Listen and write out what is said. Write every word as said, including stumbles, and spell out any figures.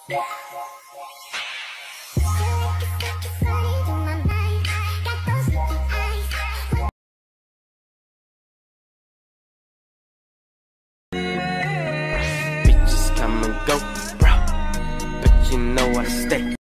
Bitches come and go, bro, but you know I stay.